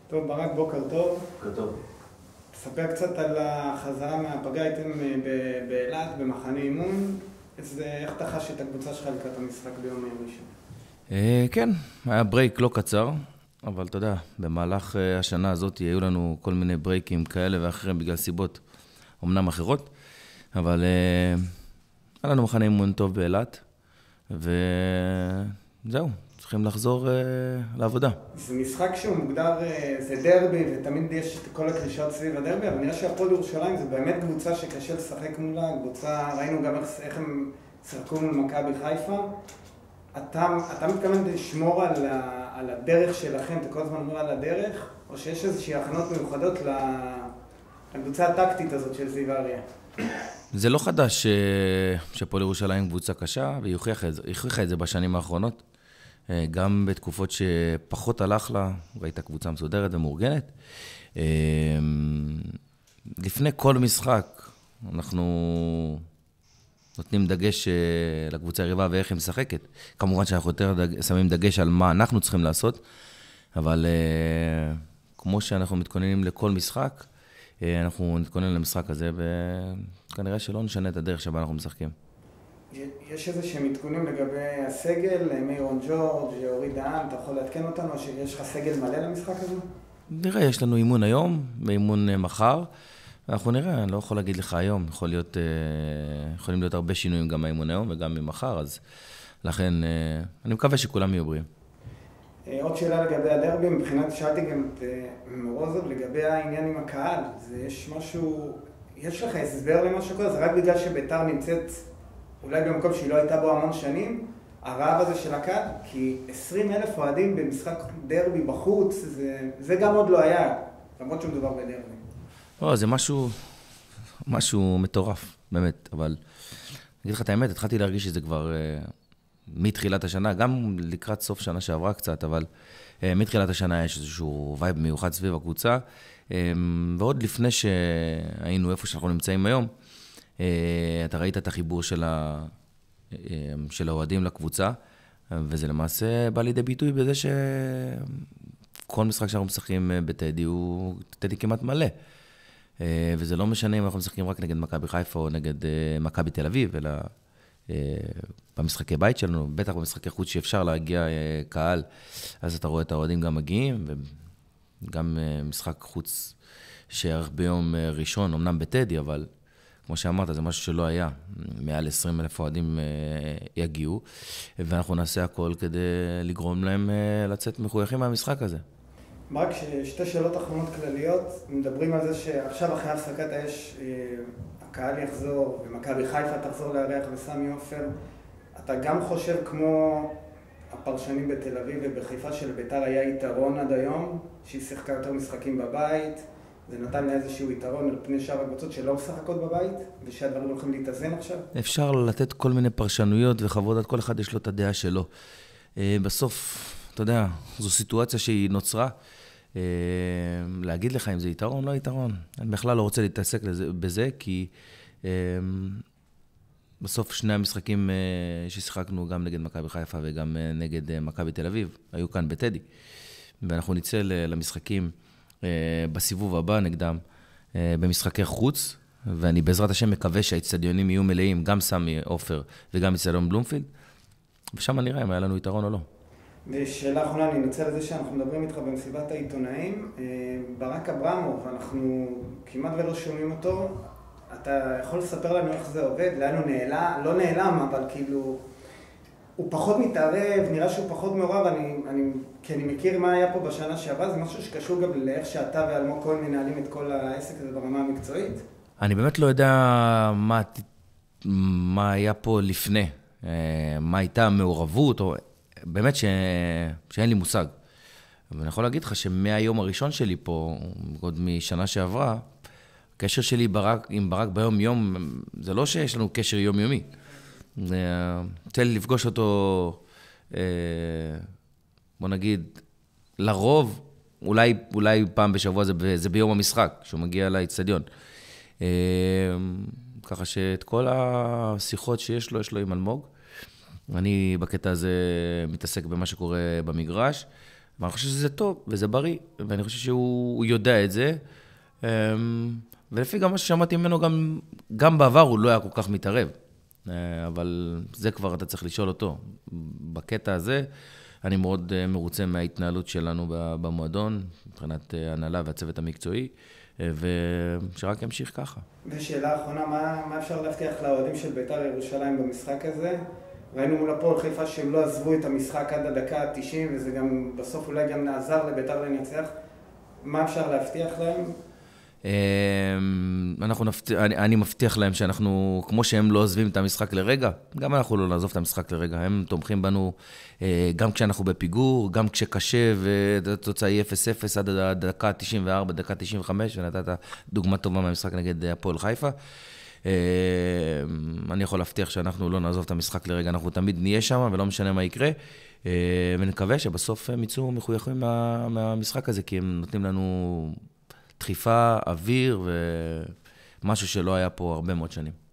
טוב, ברק, בוקר טוב. בוקר טוב. תספר קצת על החזרה מהפגרה, הייתם באילת, במחנה אימון. איך אתה חש את הקבוצה שלך לקראת המשחק ביום ראשון? כן, היה ברייק לא קצר, אבל אתה יודע, במהלך השנה הזאת היו לנו כל מיני ברייקים כאלה ואחרים בגלל סיבות אמנם אחרות, אבל היה לנו מחנה אימון טוב באילת, וזהו, צריכים לחזור לעבודה. זה משחק שהוא מוגדר, זה דרבי, ותמיד יש את כל הקרישות סביב הדרבי, אבל נראה שהפועל ירושלים זה באמת קבוצה שקשה לשחק מולה, קבוצה, ראינו גם איך הם שיחקו מול מכבי חיפה. אתה מתכוון לשמור על הדרך שלכם, אתה כל הזמן אומר על הדרך, או שיש איזושהי הכנות מיוחדות לקבוצה הטקטית הזאת של זיו אריה? זה לא חדש שהפועל ירושלים קבוצה קשה, והיא הוכיחה את זה בשנים האחרונות. גם בתקופות שפחות הלך לה, והייתה קבוצה מסודרת ומאורגנת. לפני כל משחק, אנחנו נותנים דגש לקבוצה היריבה ואיך היא משחקת. כמובן שאנחנו יותר שמים דגש על מה אנחנו צריכים לעשות, אבל כמו שאנחנו מתכוננים לכל משחק, אנחנו נתכונן למשחק הזה, וכנראה שלא נשנה את הדרך שבה אנחנו משחקים. יש איזה שהם עדכונים לגבי הסגל, מיירון ג'ורג', אורי דהן, אתה יכול לעדכן אותנו, או שיש לך סגל מלא למשחק הזה? נראה, יש לנו אימון היום, ואימון מחר, ואנחנו נראה, אני לא יכול להגיד לך היום, יכולים להיות הרבה שינויים גם מהאימון היום וגם ממחר, אז לכן אני מקווה שכולם יהיו בריאים. עוד שאלה לגבי הדרבי, מבחינת שאלתי גם את מרוזוב לגבי העניין עם הקהל, יש משהו, יש לך הסבר למשהו כזה, זה רק בגלל שביתר נמצאת אולי במקום שהיא לא הייתה בו המון שנים, הרעב הזה של הקהל, כי 20,000 אוהדים במשחק דרבי בחוץ, זה גם עוד לא היה, למרות שמדובר בדרבי. זה משהו מטורף, באמת, אבל אני אגיד לך את האמת, התחלתי להרגיש שזה כבר מתחילת השנה, גם לקראת סוף שנה שעברה קצת, אבל מתחילת השנה יש איזשהו וייב מיוחד סביב הקבוצה, ועוד לפני שהיינו איפה שאנחנו נמצאים היום, אתה ראית את החיבור של האוהדים לקבוצה, וזה למעשה בא לידי ביטוי בזה שכל משחק שאנחנו משחקים בטדי הוא טדי כמעט מלא. וזה לא משנה אם אנחנו משחקים רק נגד מכבי חיפה או נגד מכבי תל אביב, אלא במשחקי בית שלנו, בטח במשחקי חוץ שאפשר להגיע קהל, אז אתה רואה את האוהדים גם מגיעים, וגם משחק חוץ שערך ביום ראשון, אמנם בטדי, אבל כמו שאמרת, זה משהו שלא היה. מעל 20,000 אוהדים יגיעו, ואנחנו נעשה הכל כדי לגרום להם לצאת מחויכים מהמשחק הזה. רק שתי שאלות אחרונות כלליות, מדברים על זה שעכשיו אחרי הפסקת האש, הקהל יחזור, ומכבי חיפה תחזור לארח וסמי עופר. אתה גם חושב כמו הפרשנים בתל אביב ובחיפה שלביתר היה יתרון עד היום, שהיא שיחקה יותר משחקים בבית, זה נתן לה איזשהו יתרון על פני שאר הקבוצות שלא משחקות בבית, ושהדברים הולכים להתאזן עכשיו? אפשר לתת כל מיני פרשנויות וחוות, כל אחד יש לו את הדעה שלו. בסוף, אתה יודע, זו סיטואציה שהיא נוצרה. להגיד לך אם זה יתרון, לא יתרון. אני בכלל לא רוצה להתעסק בזה, כי בסוף שני המשחקים ששיחקנו גם נגד מכבי חיפה וגם נגד מכבי תל אביב, היו כאן בטדי. ואנחנו נצא למשחקים בסיבוב הבא נגדם במשחקי חוץ, ואני בעזרת השם מקווה שהאצטדיונים יהיו מלאים, גם סמי עופר וגם אצטדיון בלומפילד, ושם נראה אם היה לנו יתרון או לא. ושאלה אחרונה, אני אנצל את זה שאנחנו מדברים איתך במסיבת העיתונאים, ברק אברמוב, אנחנו כמעט ולא שומעים אותו, אתה יכול לספר לנו איך זה עובד? לאן הוא נעלם? לא נעלם, אבל כאילו הוא פחות מתערב, נראה שהוא פחות מעורב, כי אני מכיר מה היה פה בשנה שעברה, זה משהו שקשור גם לאיך שאתה ואלמוג כהן מנהלים את כל העסק הזה ברמה המקצועית? אני באמת לא יודע מה היה פה לפני, מה הייתה המעורבות, או באמת שאין לי מושג. ואני יכול להגיד לך שמהיום הראשון שלי פה, עוד משנה שעברה, הקשר שלי עם ברק ביום יום, זה לא שיש לנו קשר יומיומי. יוצא לי לפגוש אותו, בוא נגיד, לרוב, אולי פעם בשבוע זה ביום המשחק, כשהוא מגיע לאצטדיון. ככה שאת כל השיחות שיש לו, יש לו עם אלמוג. אני בקטע הזה מתעסק במה שקורה במגרש, ואני חושב שזה טוב, וזה בריא, ואני חושב שהוא יודע את זה, ולפי גם מה ששמעתי ממנו, גם בעבר הוא לא היה כל כך מתערב, אבל זה כבר אתה צריך לשאול אותו. בקטע הזה, אני מאוד מרוצה מההתנהלות שלנו במועדון, מבחינת הנהלה והצוות המקצועי, ושרק ימשיך ככה. ושאלה האחרונה, מה אפשר להבטיח לאוהדים של בית"ר ירושלים במשחק הזה? ראינו מול הפועל חיפה שהם לא עזבו את המשחק עד הדקה ה-90, וזה גם בסוף אולי גם נעזר לבית"ר לנצח. מה אפשר להבטיח להם? אני מבטיח להם שאנחנו, כמו שהם לא עוזבים את המשחק לרגע, גם אנחנו לא נעזוב את המשחק לרגע. הם תומכים בנו גם כשאנחנו בפיגור, גם כשקשה, והתוצאה היא 0-0 עד הדקה 94, דקה 95, ונתת דוגמה טובה מהמשחק נגד הפועל חיפה. אני יכול להבטיח שאנחנו לא נעזוב את המשחק לרגע, אנחנו תמיד נהיה שם, ולא משנה מה יקרה, ונקווה שבסוף הם יצאו מחויכים מהמשחק הזה, כי הם נותנים לנו דחיפה, אוויר, ומשהו שלא היה פה הרבה מאוד שנים.